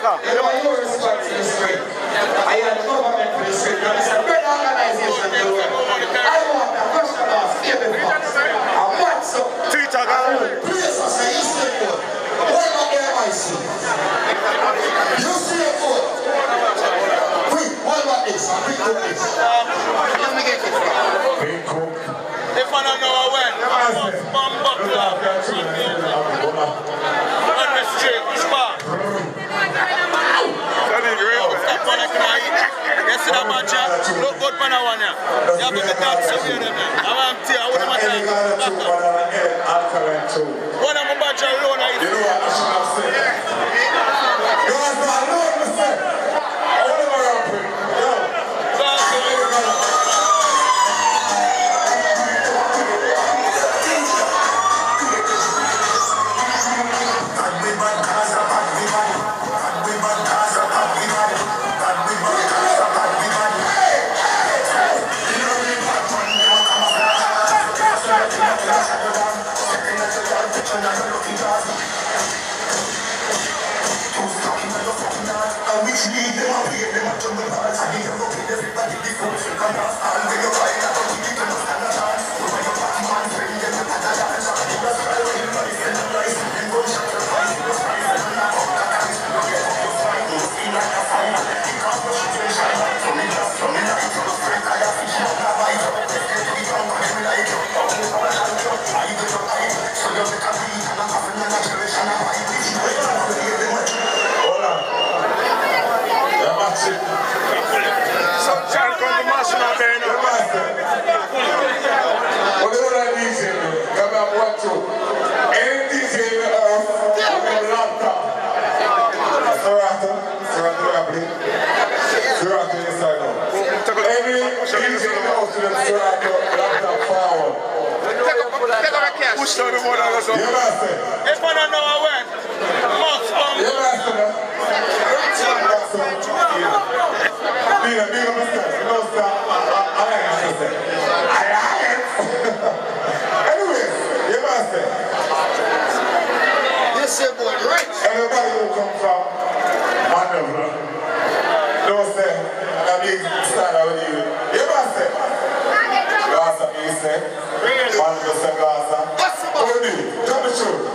America. You know, you're responsible for the street. I am the government for the street. And it's a great organization to do it. I want a question of stable funds. And what's up? Twitter, guys. Please, I say, you stay put. What about MIC? You stay put. Quick, what about this? Quick, this. Let me get it. If I don't know when, bomb buckler on the street, spark. You see that match, look good for that one. You have to be that severe, man. I'm telling you, I wouldn't matter. One of my batch alone, I you know what I should have said? Guys, I know what to say. I want to go around quick. Yo. Push down the mother or something. If I don't know when, must come. Anyway, you must say. Yes, sir, boy, right. Everybody who comes from Manila, don't say, I'm a big star with you. You must say. Gaza, you say. Manila, say Gaza. What do you do? Tell the truth.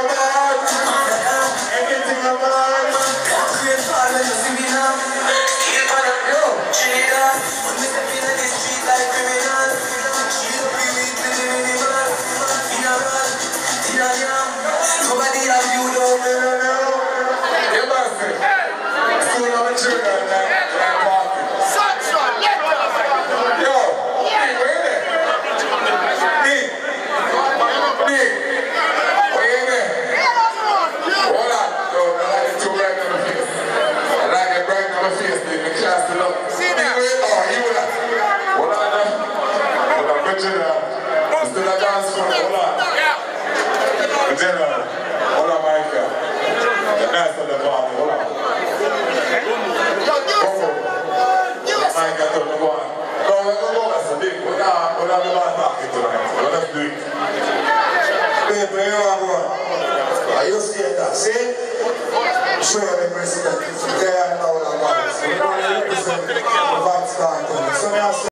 You see that? See? Show the president. They are now the ones. We don't represent the Vatican. So